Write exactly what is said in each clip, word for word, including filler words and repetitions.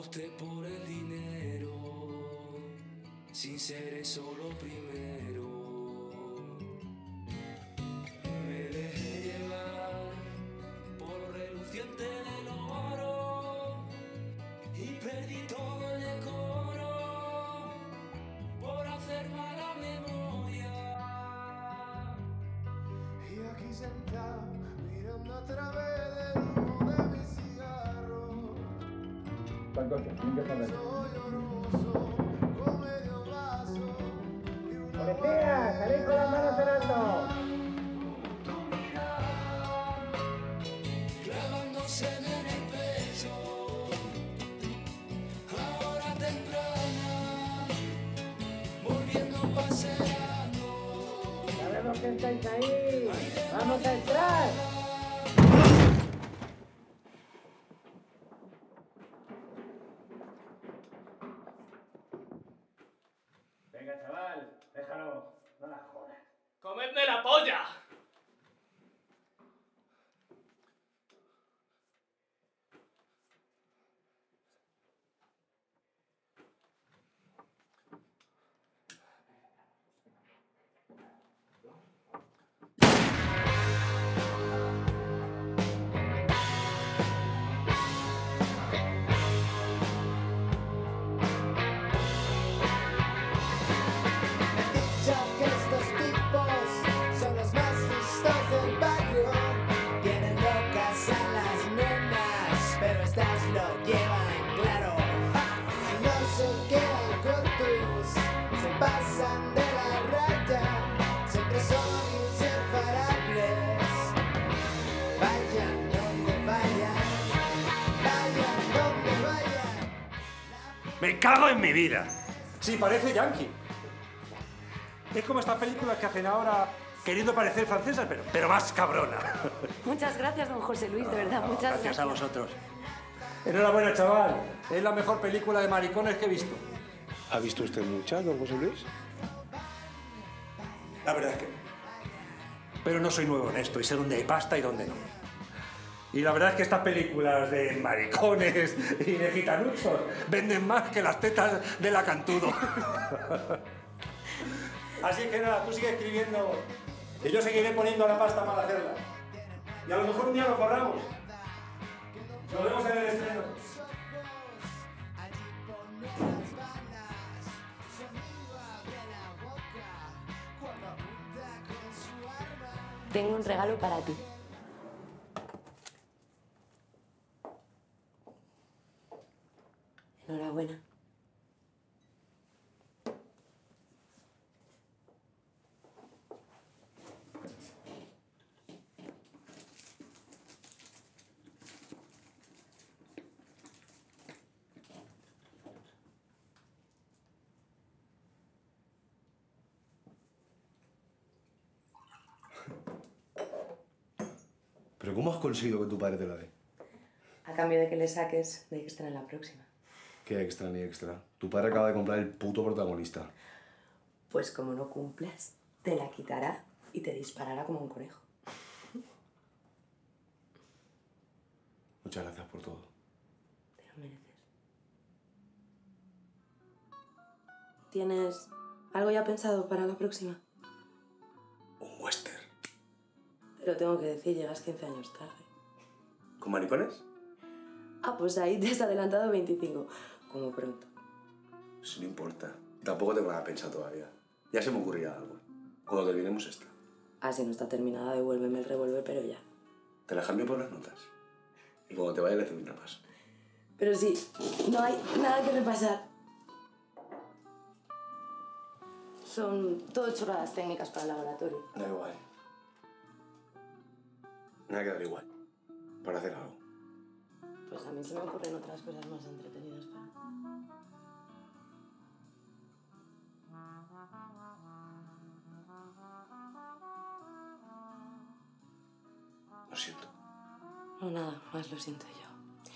aposté por el dinero, sin ser eso lo primero. Me dejé llevar por lo reluciente del oro y perdí todo el decoro por hacer mala memoria. Y aquí sentado, mirando a través del humo de mi cigarro. Soy lloroso, con medio vaso y una ¡Policía! ¡Salid con las manos en alto! Tu mirada clavándoseme en el pecho, ahora temprana, volviendo paseando. ¡Sabemos que estáis ahí! ¡Vamos a entrar! Venga, chaval, déjalo, no la jodas. ¡Comedme la polla! dicha que estos tipos son los más listos del barrio. Tienen locas a las nenas, pero estas lo llevan claro. No se quedan cortos, se pasan de la raya, siempre son inseparables. Vayan donde vayan, vayan donde vayan. ¡Me cago en mi vida! Sí, parece yankee. Es como estas películas que hacen ahora queriendo parecer francesas, pero, pero más cabrona. Muchas gracias, don José Luis, de verdad, muchas Gracias gracias. a vosotros. Enhorabuena, chaval. Es la mejor película de maricones que he visto. ¿Ha visto usted muchas, don José Luis? La verdad es que... Pero no soy nuevo en esto y sé dónde hay pasta y dónde no. Y la verdad es que estas películas de maricones y de gitanuchos venden más que las tetas del acantudo. Así que nada, tú sigue escribiendo y yo seguiré poniendo la pasta para hacerla. Y a lo mejor un día nos forramos. Nos vemos en el estreno. Tengo un regalo para ti. Enhorabuena. ¿Pero cómo has conseguido que tu padre te la dé? A cambio de que le saques de extra en la próxima. ¿Qué extra ni extra? Tu padre acaba de comprar el puto protagonista. Pues como no cumplas, te la quitará y te disparará como un conejo. Muchas gracias por todo. Te lo mereces. ¿Tienes algo ya pensado para la próxima? Un western. Te lo tengo que decir, llegas quince años tarde. ¿Con maricones? Ah, pues ahí te has adelantado veinticinco, como pronto. Eso no importa. Tampoco tengo nada pensado todavía. Ya se me ocurrirá algo. Cuando terminemos esta. Ah, si no está terminada, devuélveme el revólver, pero ya. Te la cambio por las notas. Y cuando te vaya le haces un repaso. Pero sí, no hay nada que repasar. Son todo chorradas técnicas para el laboratorio. Da igual. Me va a quedar igual. Para hacer algo. Pues a mí se me ocurren otras cosas más entretenidas para... Lo siento. No, nada, más lo siento yo.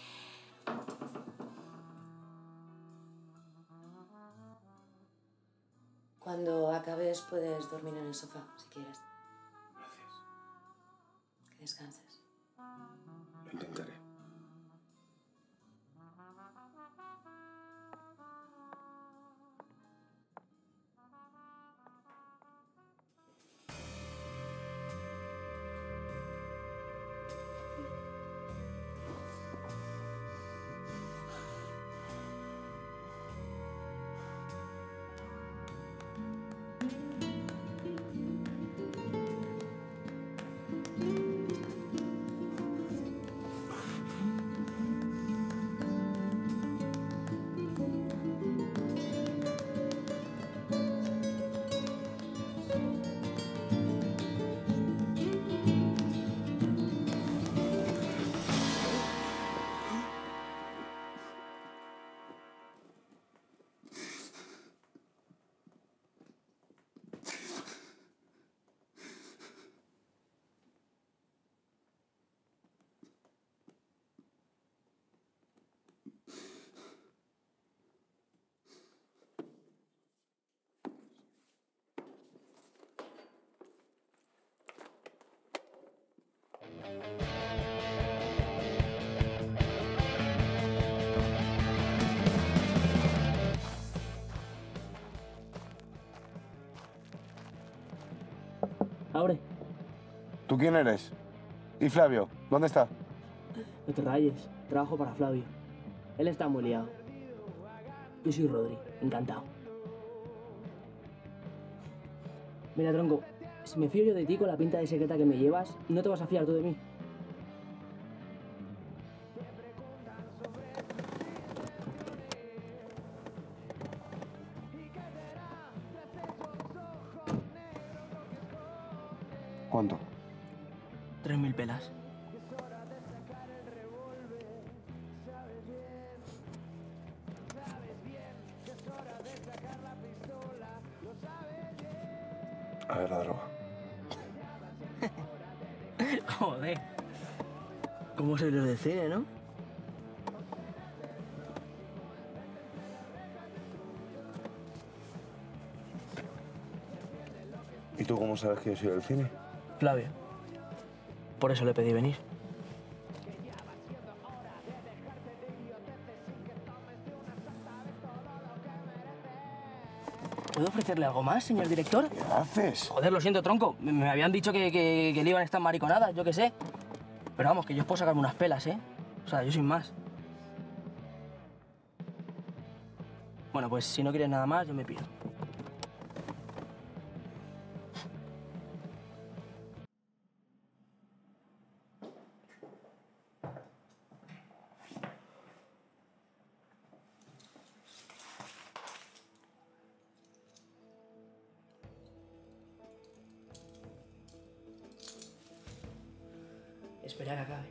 Cuando acabes puedes dormir en el sofá, si quieres. Gracias. Que descanses. Lo intentaré. ¿Tú quién eres? ¿Y Flavio? ¿Dónde está? No te rayes, trabajo para Flavio. Él está muy liado. Yo soy Rodri, encantado. Mira, tronco, si me fío yo de ti con la pinta de secreta que me llevas, no te vas a fiar tú de mí. ¿Cuánto? Tres mil pelas. A ver la droga. Joder. ¿Cómo soy los de cine, no? ¿Y tú cómo sabes que yo soy del cine? Flavio. Por eso le pedí venir. ¿Puedo ofrecerle algo más, señor director? ¿Qué haces? Joder, lo siento, tronco. Me, me habían dicho que, que, que le iban estas mariconadas, yo qué sé. Pero vamos, que yo os puedo sacarme unas pelas, ¿eh? O sea, yo sin más. Bueno, pues si no quieres nada más, yo me pido. Espera que acabe.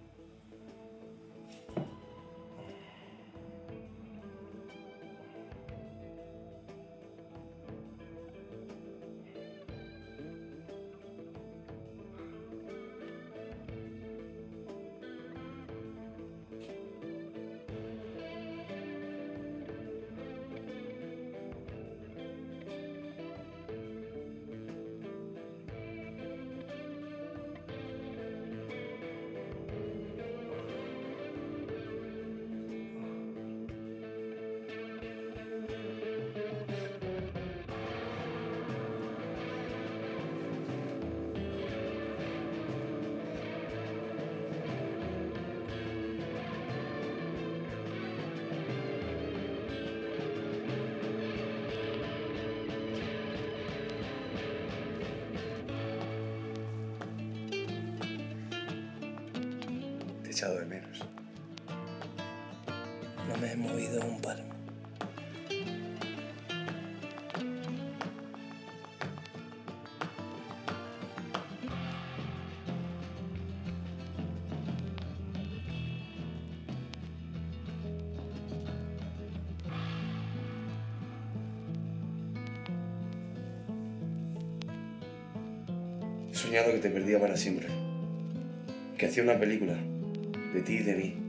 Te he echado de menos. No me he movido un palo. He soñado que te perdía para siempre. Que hacía una película de ti y de mí.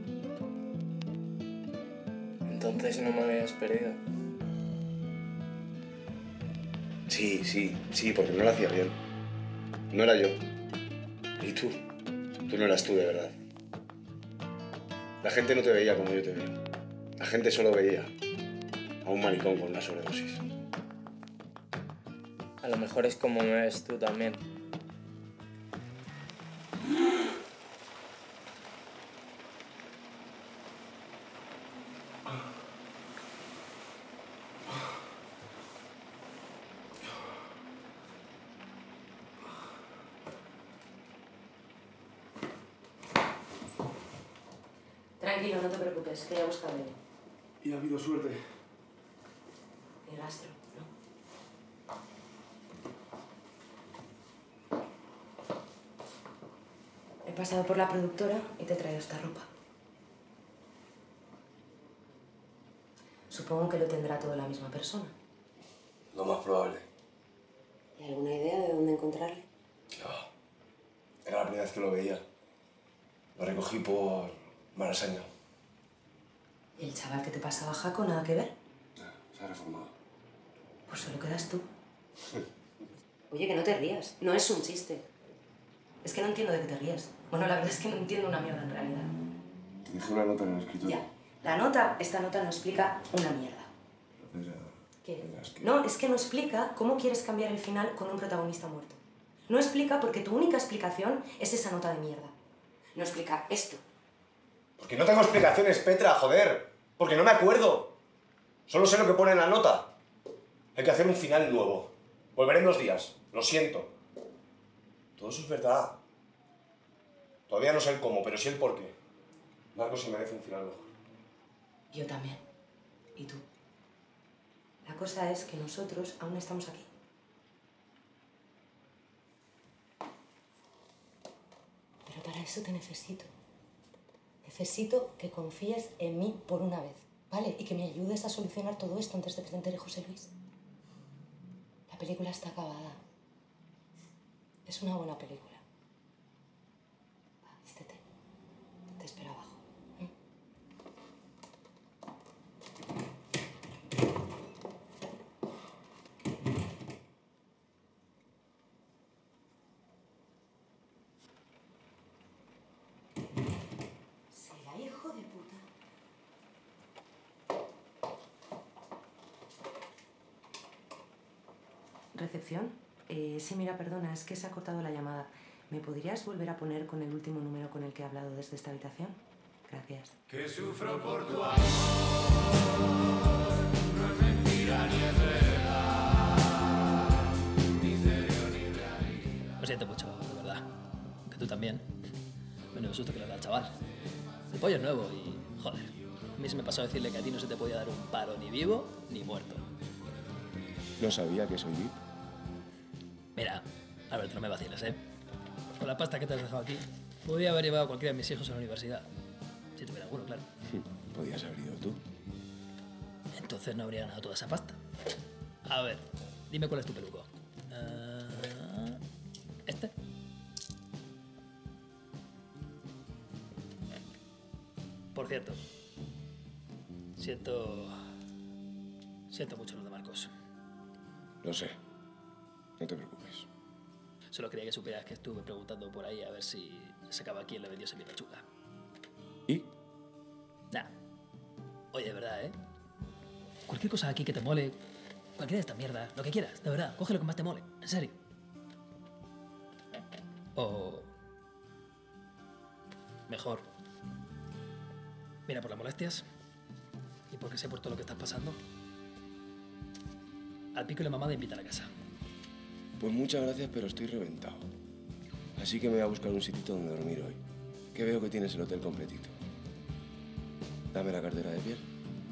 Entonces no me habías perdido. Sí, sí, sí, porque no lo hacía bien. No era yo. Y tú. Tú no eras tú de verdad. La gente no te veía como yo te veo. La gente solo veía a un maricón con una sobredosis. A lo mejor es como me ves tú también. Tranquilo, no te preocupes, que ya buscaré. Y ha habido suerte. Ni rastro, ¿no? He pasado por la productora y te he traído esta ropa. Supongo que lo tendrá todo la misma persona. Lo más probable. ¿Y alguna idea de dónde encontrarle? No. Era la primera vez que lo veía. Lo recogí por Malasaña. ¿Y el chaval que te pasaba Jaco, nada que ver? Se ha reformado. Pues solo quedas tú. Oye, que no te rías. No es un chiste. Es que no entiendo de qué te ríes. Bueno, la verdad es que no entiendo una mierda en realidad. Te dejé una nota en el escritorio. Ya. La nota, esta nota no explica una mierda. Entonces, ¿Qué? es que... No, es que no explica cómo quieres cambiar el final con un protagonista muerto. No explica porque tu única explicación es esa nota de mierda. No explica esto. Porque no tengo explicaciones, Petra, joder. Porque no me acuerdo. Solo sé lo que pone en la nota. Hay que hacer un final nuevo. Volveré en dos días. Lo siento. Todo eso es verdad. Todavía no sé el cómo, pero sí el por qué. Marcos se merece un final mejor. Yo también. ¿Y tú? La cosa es que nosotros aún estamos aquí. Pero para eso te necesito. Necesito que confíes en mí por una vez, ¿vale? Y que me ayudes a solucionar todo esto antes de que se entere José Luis. La película está acabada. Es una buena película. Va, vístete. Te espero abajo. ¿Recepción? Eh, sí, mira, perdona, es que se ha cortado la llamada. ¿Me podrías volver a poner con el último número con el que he hablado desde esta habitación? Gracias. Que sufro por tu amor, no es mentira ni es verdad, misterio ni realidad. Lo siento mucho, de verdad. Que tú también. Menudo susto que le da al chaval. El pollo es nuevo y, joder, a mí se me pasó a decirle que a ti no se te podía dar un paro ni vivo ni muerto. No sabía que soy V I P. Mira, Alberto, no me vaciles, ¿eh? Con la pasta que te has dejado aquí, podría haber llevado a cualquiera de mis hijos a la universidad. Si tuviera alguno, claro. Podías haber ido tú. Entonces no habría ganado toda esa pasta. A ver, dime cuál es tu peluco. Uh, ¿Este? Por cierto, siento... Siento mucho lo de Marcos. Lo sé. No te preocupes. Solo quería que supieras que estuve preguntando por ahí a ver si sacaba quién le vendió esa pechuga. ¿Y? Nah. Oye, de verdad, ¿eh? Cualquier cosa aquí que te mole, cualquiera de estas mierdas, lo que quieras, de verdad, coge lo que más te mole, en serio. O... mejor. Mira, por las molestias y porque sé por todo lo que estás pasando, al pico y la mamada invita a la casa. Pues muchas gracias, pero estoy reventado. Así que me voy a buscar un sitito donde dormir hoy. Que veo que tienes el hotel completito. Dame la cartera de piel.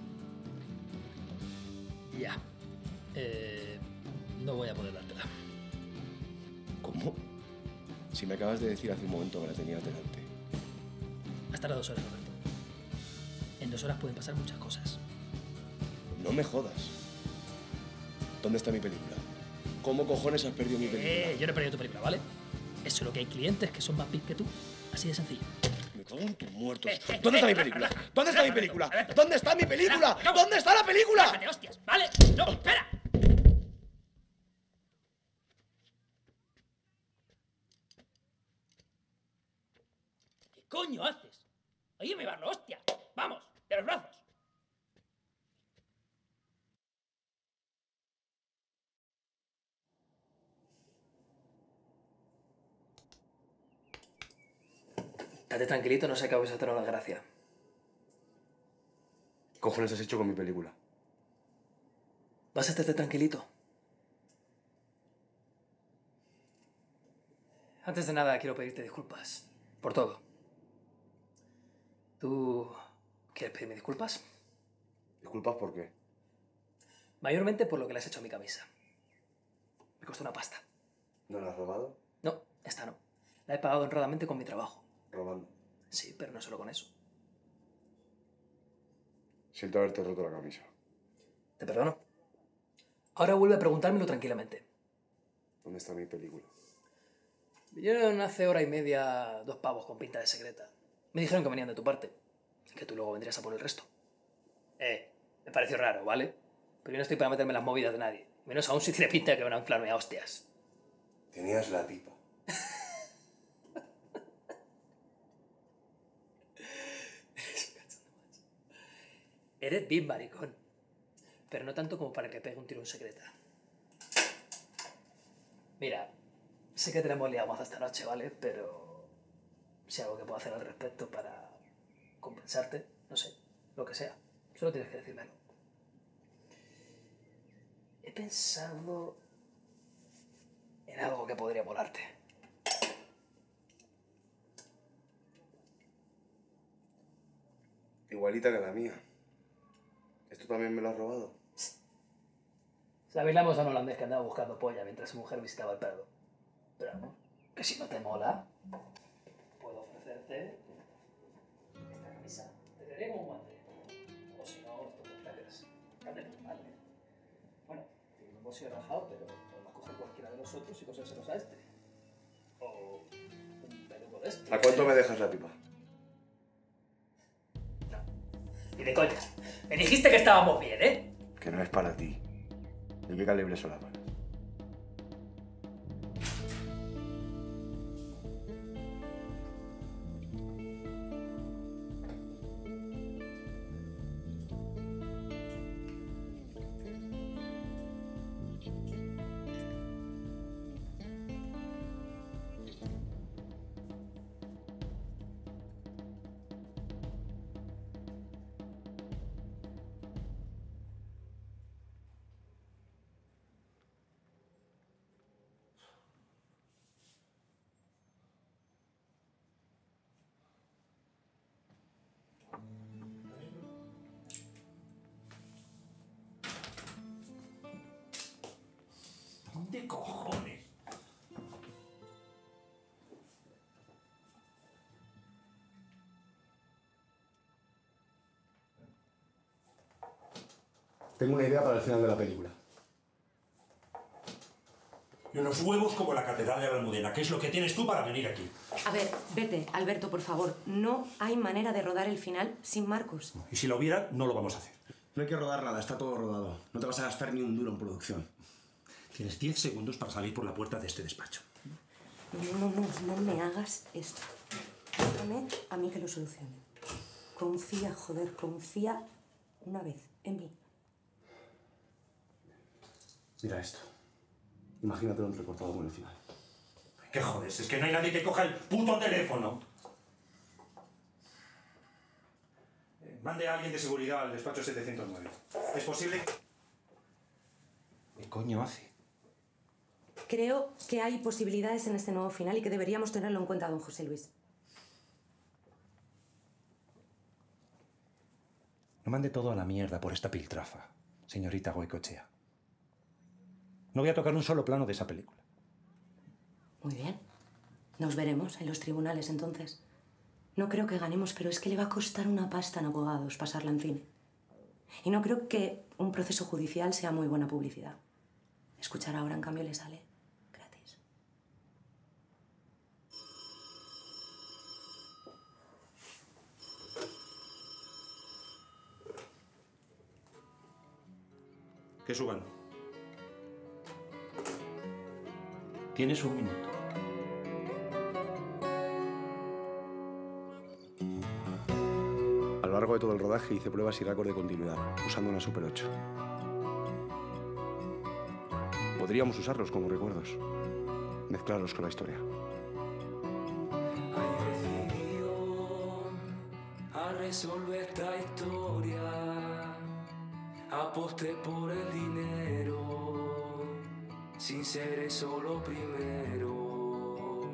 Ya. Eh, no voy a poder dártela. ¿Cómo? Si me acabas de decir hace un momento que la tenías delante. Hasta las dos horas, Roberto. En dos horas pueden pasar muchas cosas. No me jodas. ¿Dónde está mi película? ¿Cómo cojones has perdido mi película? Eh, yo no he perdido tu película, ¿vale? Eso es lo que hay clientes que son más pis que tú. Así de sencillo. Me cago en tus muertos. ¿Dónde está mi película? ¿Dónde está mi película? ¿Dónde está mi película? ¿Dónde está la película? ¡Déjate, hostias! ¿Vale? ¡No, espera! ¿Qué coño haces? Ahí me va la hostia. ¡Vamos! ¡De los brazos! Estate tranquilito, no sé qué vais a hacer una gracia. ¿Qué cojones has hecho con mi película? Vas a estar tranquilito. Antes de nada, quiero pedirte disculpas. Por todo. ¿Tú quieres pedirme disculpas? ¿Disculpas por qué? Mayormente por lo que le has hecho a mi camisa. Me costó una pasta. ¿No la has robado? No, esta no. La he pagado honradamente con mi trabajo. Robando. Sí, pero no solo con eso. Siento haberte roto la camisa. Te perdono. Ahora vuelve a preguntármelo tranquilamente. ¿Dónde está mi película? Vinieron hace hora y media dos pavos con pinta de secreta. Me dijeron que venían de tu parte. Y que tú luego vendrías a por el resto. Eh, me pareció raro, ¿vale? Pero yo no estoy para meterme en las movidas de nadie. Menos aún si tiene pinta de que van a inflarme a hostias. Tenías la pipa. Eres bien maricón. Pero no tanto como para que pegue un tiro en secreta. Mira, sé que tenemos liado mazo esta noche, ¿vale? Pero si hay algo que puedo hacer al respecto para compensarte, no sé, lo que sea, solo tienes que decírmelo. He pensado en algo que podría molarte. Igualita que la mía. ¿Esto también me lo has robado? Se la bailamos a un holandés que andaba buscando polla mientras su mujer visitaba el Prado. Pero vamos, que si no te mola, puedo ofrecerte esta camisa. Te daré como un guante. O si no, estos dos trajes. Cambia tu madre. Bueno, tiene un bolsillo rajado, pero podemos coger cualquiera de los otros y cosérselos a este. O un peluco de este. ¿A cuánto me dejas la pipa? Y de coña. Me dijiste que estábamos bien, ¿eh? Que no es para ti. ¿De qué calibre son las balas? ¿Dónde cojones? Tengo una idea para el final de la película. Y unos huevos como la Catedral de la Almudena. ¿Qué es lo que tienes tú para venir aquí? A ver, vete, Alberto, por favor. No hay manera de rodar el final sin Marcos. Y si lo hubiera, no lo vamos a hacer. No hay que rodar nada, está todo rodado. No te vas a gastar ni un duro en producción. Tienes diez segundos para salir por la puerta de este despacho. No, no, no, no me hagas esto. Déjame a mí que lo solucione. Confía, joder, confía una vez en mí. Mira esto. Imagínatelo entrecortado con el final. ¿Qué jodes? Es que no hay nadie que coja el puto teléfono. Eh, mande a alguien de seguridad al despacho setecientos nueve. ¿Es posible? ¿Qué coño hace? Creo que hay posibilidades en este nuevo final y que deberíamos tenerlo en cuenta, don José Luis. No mande todo a la mierda por esta piltrafa, señorita Goicoechea. No voy a tocar un solo plano de esa película. Muy bien. Nos veremos en los tribunales entonces. No creo que ganemos, pero es que le va a costar una pasta en abogados pasarla en cine. Y no creo que un proceso judicial sea muy buena publicidad. Escuchar ahora, en cambio, le sale gratis. Que suban. Tienes un minuto. A lo largo de todo el rodaje hice pruebas y récord de continuidad, usando una Super ocho. Podríamos usarlos como recuerdos, mezclarlos con la historia. Hay decidido a resolver esta historia. Aposté por el dinero, sin ser eso lo primero.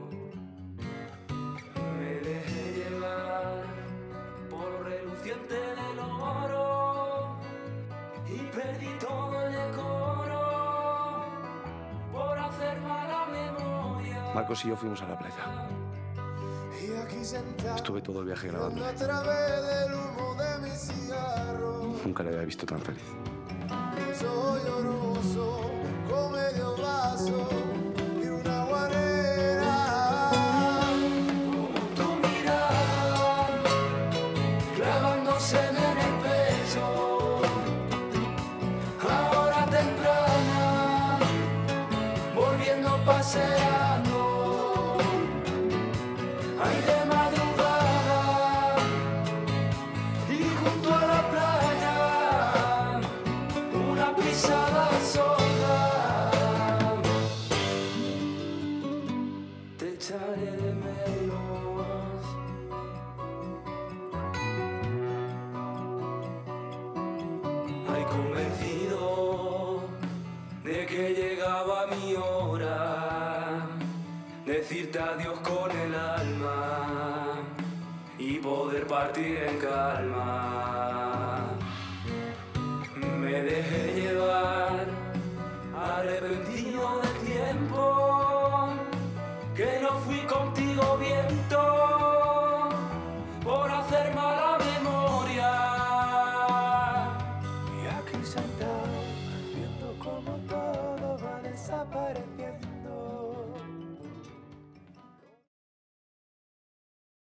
Me dejé llevar por lo reluciente del oro y perdí todo el decoro por hacer mala memoria. Marcos y yo fuimos a la playa. Y aquí sentado, Estuve todo el viaje grabando. a través del humo de mi cigarro. Nunca le había visto tan feliz. Soy lloroso, con medio vaso y una guanera. Como tu mirada clavándose en el pecho. Ahora temprana, volviendo paseando. Ay, de madrugada y junto a la playa, una pisada sola. menos. Ay, convencido de que llegaba mi hora, decirte adiós con el alma y poder partir en calma. Me dejé llevar